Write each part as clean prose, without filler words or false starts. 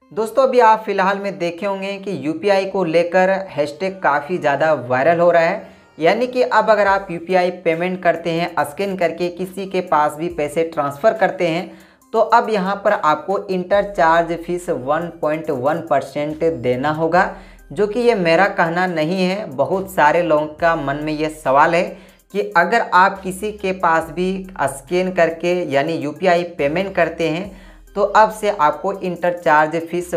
दोस्तों अभी आप फिलहाल में देखे होंगे कि यूपीआई को लेकर हैशटैग काफ़ी ज़्यादा वायरल हो रहा है। यानी कि अब अगर आप यूपीआई पेमेंट करते हैं, स्कैन करके किसी के पास भी पैसे ट्रांसफ़र करते हैं, तो अब यहाँ पर आपको इंटरचार्ज फीस 1.1% देना होगा। जो कि ये मेरा कहना नहीं है, बहुत सारे लोगों का मन में ये सवाल है कि अगर आप किसी के पास भी स्कैन करके यानी यूपीआई पेमेंट करते हैं तो अब से आपको इंटरचार्ज फीस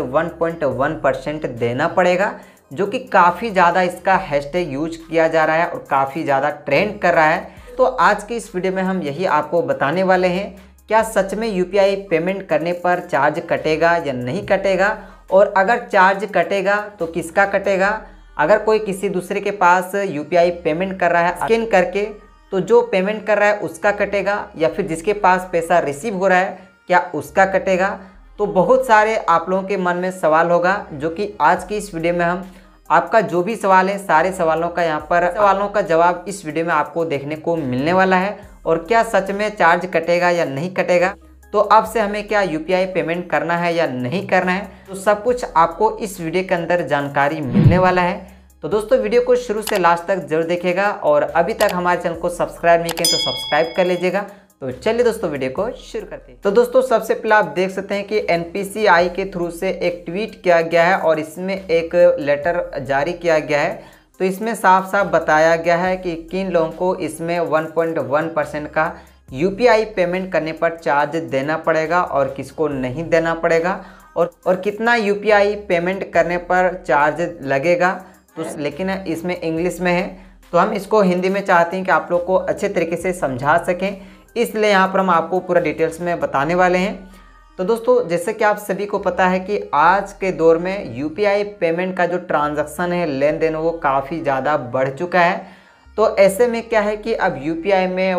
1.1% देना पड़ेगा, जो कि काफ़ी ज़्यादा इसका हैशटैग यूज किया जा रहा है और काफ़ी ज़्यादा ट्रेंड कर रहा है। तो आज की इस वीडियो में हम यही आपको बताने वाले हैं, क्या सच में यूपीआई पेमेंट करने पर चार्ज कटेगा या नहीं कटेगा, और अगर चार्ज कटेगा तो किसका कटेगा। अगर कोई किसी दूसरे के पास यूपीआई पेमेंट कर रहा है स्कैन करके, तो जो पेमेंट कर रहा है उसका कटेगा, या फिर जिसके पास पैसा रिसीव हो रहा है क्या उसका कटेगा। तो बहुत सारे आप लोगों के मन में सवाल होगा, जो कि आज की इस वीडियो में हम आपका जो भी सवाल है सारे सवालों का जवाब इस वीडियो में आपको देखने को मिलने वाला है। और क्या सच में चार्ज कटेगा या नहीं कटेगा, तो अब से हमें क्या यूपीआई पेमेंट करना है या नहीं करना है, तो सब कुछ आपको इस वीडियो के अंदर जानकारी मिलने वाला है। तो दोस्तों वीडियो को शुरू से लास्ट तक जरूर देखिएगा, और अभी तक हमारे चैनल को सब्सक्राइब नहीं किए तो सब्सक्राइब कर लीजिएगा। तो चलिए दोस्तों वीडियो को शुरू करते हैं। तो दोस्तों सबसे पहले आप देख सकते हैं कि एनपीसीआई के थ्रू से एक ट्वीट किया गया है और इसमें एक लेटर जारी किया गया है। तो इसमें साफ साफ बताया गया है कि किन लोगों को इसमें 1.1% का यूपीआई पेमेंट करने पर चार्ज देना पड़ेगा और किसको नहीं देना पड़ेगा, और कितना यूपीआई पेमेंट करने पर चार्ज लगेगा। तो लेकिन इसमें इंग्लिश में है, तो हम इसको हिंदी में चाहते हैं कि आप लोग को अच्छे तरीके से समझा सकें, इसलिए यहाँ पर हम आपको पूरा डिटेल्स में बताने वाले हैं। तो दोस्तों जैसे कि आप सभी को पता है कि आज के दौर में यूपीआई पेमेंट का जो ट्रांजैक्शन है, लेन देन, वो काफ़ी ज़्यादा बढ़ चुका है। तो ऐसे में क्या है कि अब यूपीआई में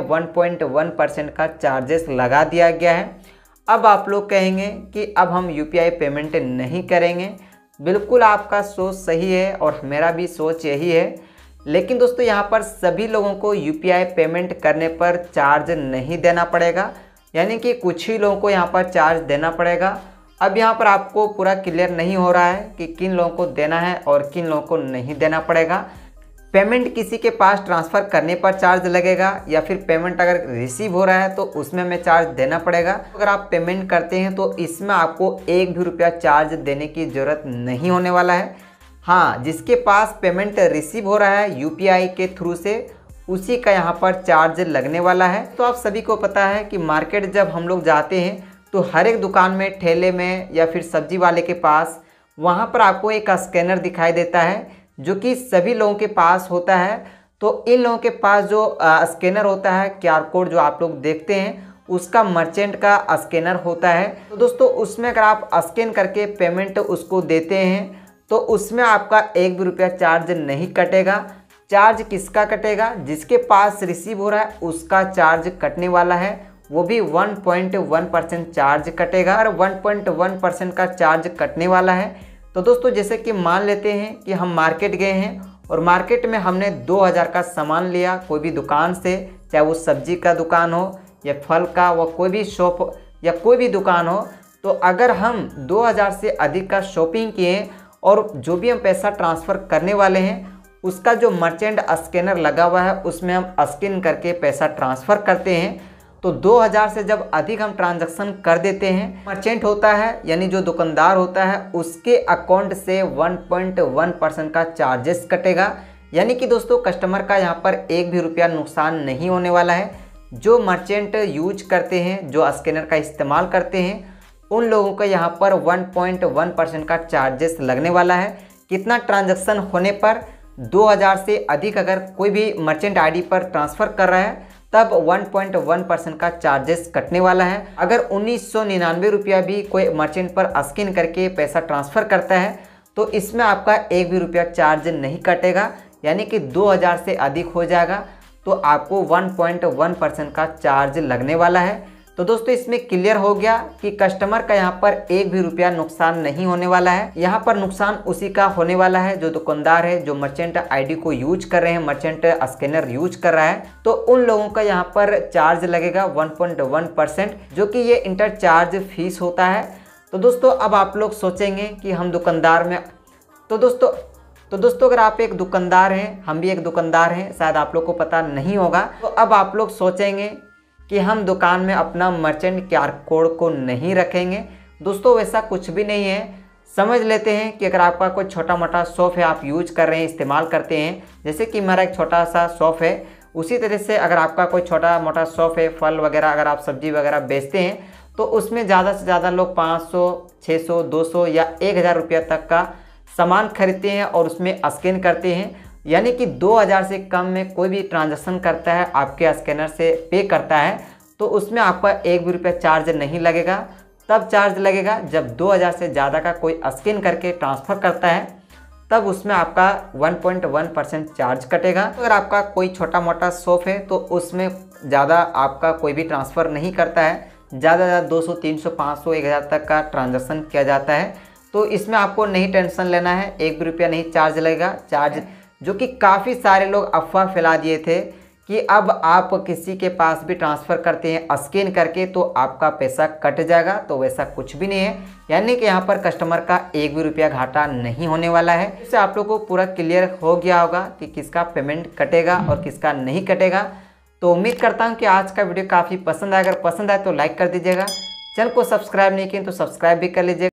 1.1% का चार्जेस लगा दिया गया है। अब आप लोग कहेंगे कि अब हम यूपीआई पेमेंट नहीं करेंगे। बिल्कुल आपका सोच सही है और मेरा भी सोच यही है, लेकिन दोस्तों यहाँ पर सभी लोगों को यूपीआई पेमेंट करने पर चार्ज नहीं देना पड़ेगा, यानी कि कुछ ही लोगों को यहाँ पर चार्ज देना पड़ेगा। अब यहाँ पर आपको पूरा क्लियर नहीं हो रहा है कि किन लोगों को देना है और किन लोगों को नहीं देना पड़ेगा। पेमेंट किसी के पास ट्रांसफ़र करने पर चार्ज लगेगा, या फिर पेमेंट अगर रिसीव हो रहा है तो उसमें हमें चार्ज देना पड़ेगा। अगर आप पेमेंट करते हैं तो इसमें आपको एक भी रुपया चार्ज देने की ज़रूरत नहीं होने वाला है। हाँ, जिसके पास पेमेंट रिसीव हो रहा है यूपीआई के थ्रू से, उसी का यहाँ पर चार्ज लगने वाला है। तो आप सभी को पता है कि मार्केट जब हम लोग जाते हैं तो हर एक दुकान में, ठेले में या फिर सब्जी वाले के पास, वहाँ पर आपको एक स्कैनर दिखाई देता है, जो कि सभी लोगों के पास होता है। तो इन लोगों के पास जो स्कैनर होता है, क्यूआर कोड जो आप लोग देखते हैं, उसका मर्चेंट का स्कैनर होता है। तो दोस्तों उसमें अगर आप स्कैन करके पेमेंट उसको देते हैं तो उसमें आपका एक भी रुपया चार्ज नहीं कटेगा। चार्ज किसका कटेगा? जिसके पास रिसीव हो रहा है उसका चार्ज कटने वाला है, वो भी 1.1% चार्ज कटेगा, और 1.1% का चार्ज कटने वाला है। तो दोस्तों जैसे कि मान लेते हैं कि हम मार्केट गए हैं और मार्केट में हमने 2000 का सामान लिया कोई भी दुकान से, चाहे वो सब्जी का दुकान हो या फल का, व कोई भी शॉप या कोई भी दुकान हो। तो अगर हम 2000 से अधिक का शॉपिंग किए और जो भी हम पैसा ट्रांसफ़र करने वाले हैं उसका जो मर्चेंट स्कैनर लगा हुआ है उसमें हम स्कैन करके पैसा ट्रांसफ़र करते हैं, तो 2000 से जब अधिक हम ट्रांजैक्शन कर देते हैं, मर्चेंट होता है यानी जो दुकानदार होता है, उसके अकाउंट से 1.1% का चार्जेस कटेगा। यानी कि दोस्तों कस्टमर का यहाँ पर एक भी रुपया नुकसान नहीं होने वाला है। जो मर्चेंट यूज करते हैं, जो स्कैनर का इस्तेमाल करते हैं, उन लोगों का यहाँ पर 1.1% का चार्जेस लगने वाला है। कितना ट्रांजैक्शन होने पर? 2000 से अधिक अगर कोई भी मर्चेंट आईडी पर ट्रांसफ़र कर रहा है तब 1.1% का चार्जेस कटने वाला है। अगर 1999 रुपया भी कोई मर्चेंट पर स्कैन करके पैसा ट्रांसफ़र करता है तो इसमें आपका एक भी रुपया चार्ज नहीं कटेगा, यानी कि 2000 से अधिक हो जाएगा तो आपको 1.1% का चार्ज लगने वाला है। तो दोस्तों इसमें क्लियर हो गया कि कस्टमर का यहाँ पर एक भी रुपया नुकसान नहीं होने वाला है। यहाँ पर नुकसान उसी का होने वाला है जो दुकानदार है, जो मर्चेंट आईडी को यूज कर रहे हैं, मर्चेंट स्कैनर यूज कर रहा है, तो उन लोगों का यहाँ पर चार्ज लगेगा 1.1%, जो कि ये इंटरचार्ज फीस होता है। तो दोस्तों अब आप लोग सोचेंगे कि हम दुकानदार में तो दोस्तों अगर आप एक दुकानदार हैं, हम भी एक दुकानदार हैं, शायद आप लोग को पता नहीं होगा। तो अब आप लोग सोचेंगे कि हम दुकान में अपना मर्चेंट QR कोड को नहीं रखेंगे। दोस्तों वैसा कुछ भी नहीं है। समझ लेते हैं कि अगर आपका कोई छोटा मोटा शॉप है, आप यूज कर रहे हैं, इस्तेमाल करते हैं, जैसे कि मेरा एक छोटा सा शॉप है, उसी तरह से अगर आपका कोई छोटा मोटा शॉप है, फल वगैरह, अगर आप सब्जी वगैरह बेचते हैं, तो उसमें ज़्यादा से ज़्यादा लोग 500, 600, 200 या 1000 रुपया तक का सामान खरीदते हैं और उसमें स्कैन करते हैं। यानी कि 2000 से कम में कोई भी ट्रांजैक्शन करता है, आपके स्कैनर से पे करता है, तो उसमें आपका 1 भी रुपया चार्ज नहीं लगेगा। तब चार्ज लगेगा जब 2000 से ज़्यादा का कोई स्कैन करके ट्रांसफ़र करता है, तब उसमें आपका 1.1% चार्ज कटेगा। अगर आपका कोई छोटा मोटा शॉप है तो उसमें ज़्यादा आपका कोई भी ट्रांसफ़र नहीं करता है, ज़्यादा 200, 300, 500, 1000 तक का ट्रांजैक्शन किया जाता है। तो इसमें आपको नहीं टेंशन लेना है, 1 भी रुपया नहीं चार्ज लगेगा। चार्ज जो कि काफ़ी सारे लोग अफवाह फैला दिए थे कि अब आप किसी के पास भी ट्रांसफ़र करते हैं स्कैन करके तो आपका पैसा कट जाएगा, तो वैसा कुछ भी नहीं है। यानी कि यहाँ पर कस्टमर का 1 भी रुपया घाटा नहीं होने वाला है। इससे आप लोग को पूरा क्लियर हो गया होगा कि किसका पेमेंट कटेगा और किसका नहीं कटेगा। तो उम्मीद करता हूँ कि आज का वीडियो काफ़ी पसंद आया। अगर पसंद आए तो लाइक कर दीजिएगा, चैनल को सब्सक्राइब नहीं किए तो सब्सक्राइब भी कर लीजिएगा।